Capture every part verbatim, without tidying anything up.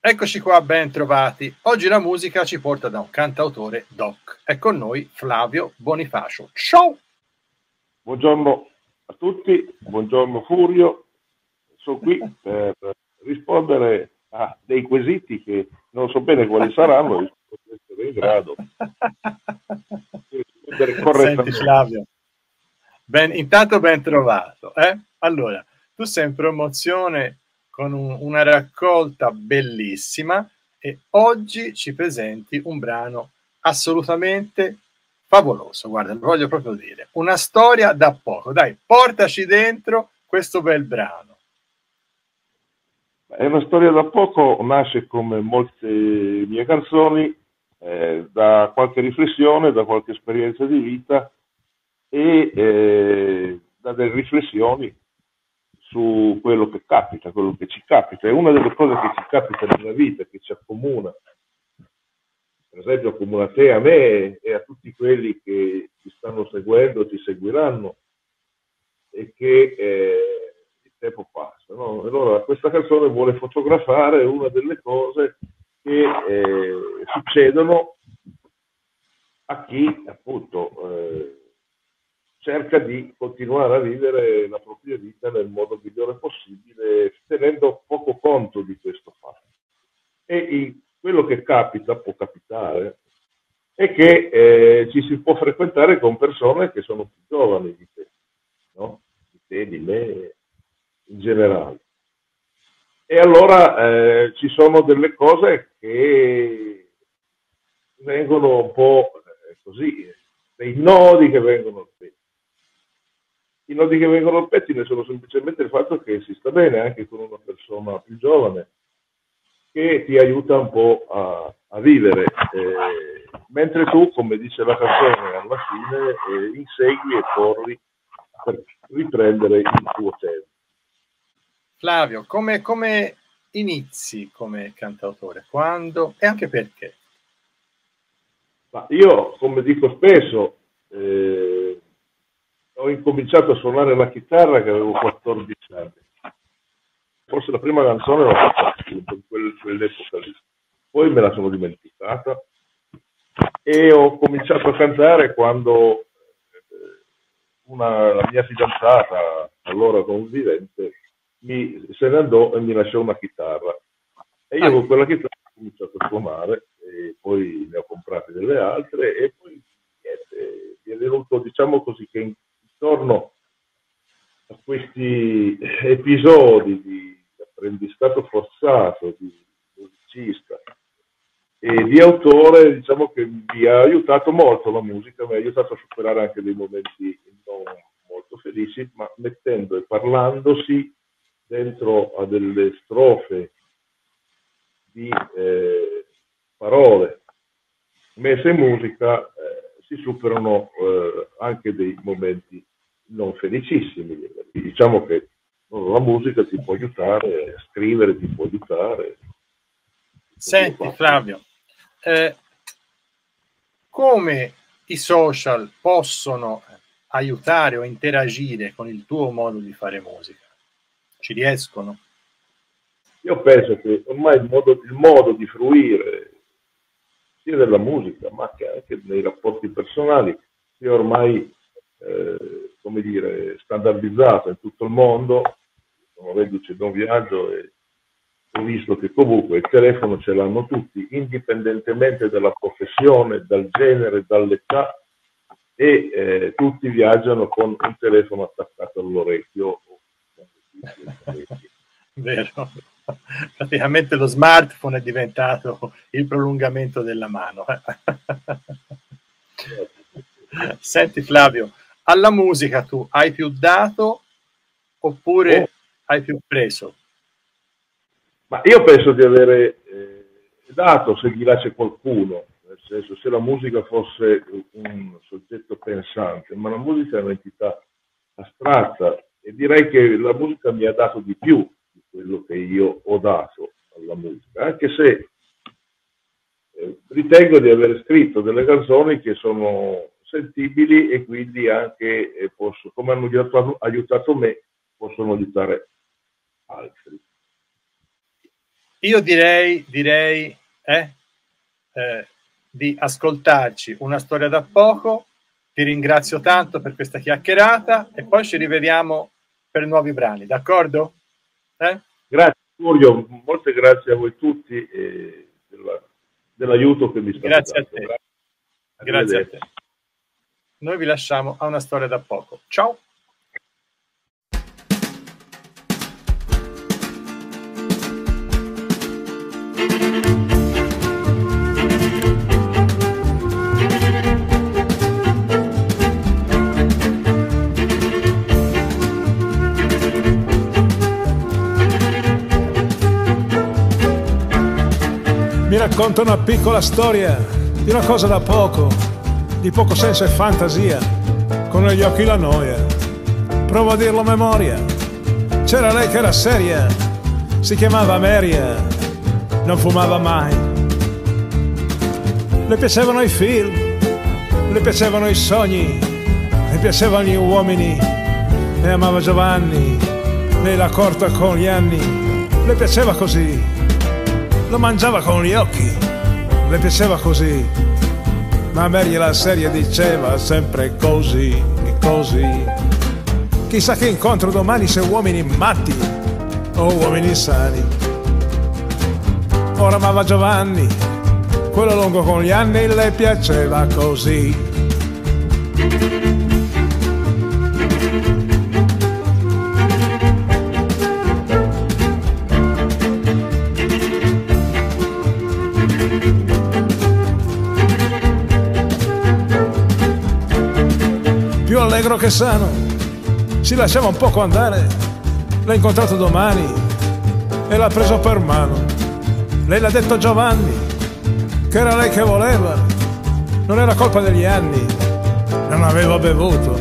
Eccoci qua, ben trovati. Oggi la musica ci porta da un cantautore doc. È con noi Flavio Bonifacio. Ciao! Buongiorno a tutti, buongiorno Furio. Sono qui per rispondere a dei quesiti che non so bene quali saranno, e spero di essere in grado di rispondere correttamente. Senti Flavio, ben, intanto ben trovato. Eh? Allora, tu sei in promozione con un, una raccolta bellissima e oggi ci presenti un brano assolutamente favoloso. Guarda, lo voglio proprio dire. Una storia da poco. Dai, portaci dentro questo bel brano. È una storia da poco, nasce come molte mie canzoni eh, da qualche riflessione, da qualche esperienza di vita e eh, da delle riflessioni su quello che capita, quello che ci capita. È una delle cose che ci capita nella vita, che ci accomuna. Per esempio accomuna a te, a me e a tutti quelli che ci stanno seguendo, ti seguiranno e che eh, il tempo passa. No? Allora questa canzone vuole fotografare una delle cose che eh, succedono a chi appunto eh, cerca di continuare a vivere la propria vita nel modo migliore possibile, tenendo poco conto di questo fatto. E in quello che capita, può capitare, è che eh, ci si può frequentare con persone che sono più giovani di te, no? Di te, di me, in generale. E allora eh, ci sono delle cose che vengono un po' eh, così, dei nodi che vengono al pettine. I nodi che vengono al pettine sono semplicemente il fatto che si sta bene anche con una persona più giovane, che ti aiuta un po' a, a vivere, eh, mentre tu, come dice la canzone alla fine, eh, insegui e corri per riprendere il tuo tempo. Flavio, come, come inizi come cantautore? Quando e anche perché? Ma io, come dico spesso, eh, ho incominciato a suonare la chitarra che avevo quattordici anni. Forse la prima canzone l'ho fatta in quel, quell'epoca lì. Poi me la sono dimenticata e ho cominciato a cantare quando una, la mia fidanzata, allora convivente, mi, se ne andò e mi lasciò una chitarra. E io con quella chitarra ho cominciato a suonare, e poi ne ho comprate delle altre, e poi niente, mi è venuto, diciamo così, che intorno a questi episodi di apprendistato forzato, di musicista e di autore, diciamo che mi ha aiutato molto la musica, mi ha aiutato a superare anche dei momenti non molto felici, ma mettendo e parlandosi dentro a delle strofe di eh, parole messe in musica, eh, si superano eh, anche dei momenti non felicissimi. Diciamo che la musica ti può aiutare, a scrivere ti può aiutare. Senti Flavio, eh, come i social possono aiutare o interagire con il tuo modo di fare musica? Ci riescono? Io penso che ormai il modo, il modo di fruire sia della musica ma che anche nei rapporti personali sia ormai eh, come dire, standardizzato in tutto il mondo. Sono reduce da un viaggio e ho visto che comunque il telefono ce l'hanno tutti, indipendentemente dalla professione, dal genere, dall'età, e eh, tutti viaggiano con un telefono attaccato all'orecchio. Vero. Praticamente lo smartphone è diventato il prolungamento della mano. Senti Flavio, alla musica tu hai più dato oppure oh. hai più preso? Ma io penso di avere eh, dato, seguirasse qualcuno, nel senso, se la musica fosse un soggetto pensante, ma la musica è un'entità astratta e direi che la musica mi ha dato di più di quello che io ho dato alla musica, anche se eh, ritengo di aver scritto delle canzoni che sono sentibili e quindi anche, eh, posso, come hanno aiutato, aiutato me, possono aiutare altri. io direi, direi eh, eh, di ascoltarci Una storia da poco. Ti ringrazio tanto per questa chiacchierata e poi ci rivediamo per nuovi brani, d'accordo? Eh? Grazie Giulio, molte grazie a voi tutti e della, dell'aiuto che mi state grazie dando. A te. Grazie a te. Noi vi lasciamo a Una storia da poco. Ciao! Mi racconta una piccola storia di una cosa da poco, di poco senso e fantasia, con negli occhi la noia. Provo a dirlo a memoria. C'era lei che era seria, si chiamava Maria, non fumava mai. Le piacevano i film, le piacevano i sogni, le piacevano gli uomini, e amava Giovanni, lei l'ha corta con gli anni, le piaceva così. Lo mangiava con gli occhi, le piaceva così, ma Mary la seria diceva sempre così, così. Chissà che incontro domani se uomini matti o uomini sani. Ora amava Giovanni, quello lungo con gli anni, le piaceva così. Più allegro che sano, si lasciava un poco andare. L'ha incontrato domani e l'ha preso per mano. Lei l'ha detto a Giovanni che era lei che voleva, non era colpa degli anni, non aveva bevuto.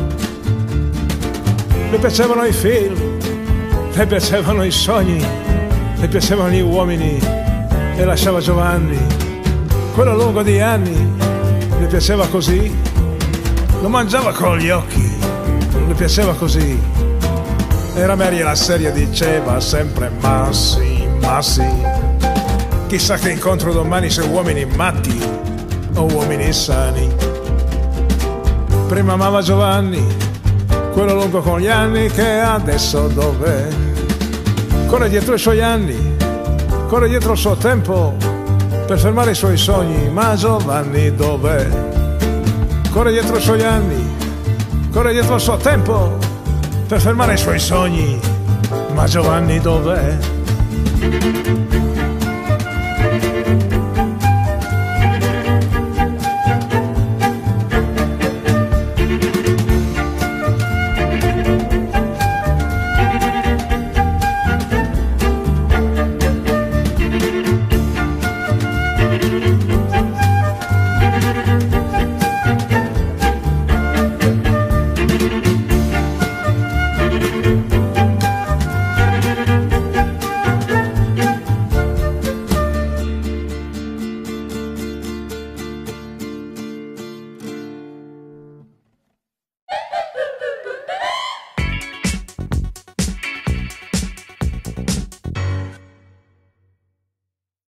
Le piacevano i film, le piacevano i sogni, le piacevano gli uomini, e lasciava Giovanni, quello lungo di anni, le piaceva così. Lo mangiava con gli occhi, le piaceva così. Era Mary la seria diceva sempre ma sì, ma sì. Chissà che incontro domani se uomini matti o uomini sani. Prima amava Giovanni, quello lungo con gli anni, che adesso dov'è? Corre dietro i suoi anni, corre dietro il suo tempo per fermare i suoi sogni, ma Giovanni dov'è? Corre dietro i suoi anni, corre dietro il suo tempo per fermare i suoi sogni, ma Giovanni dov'è?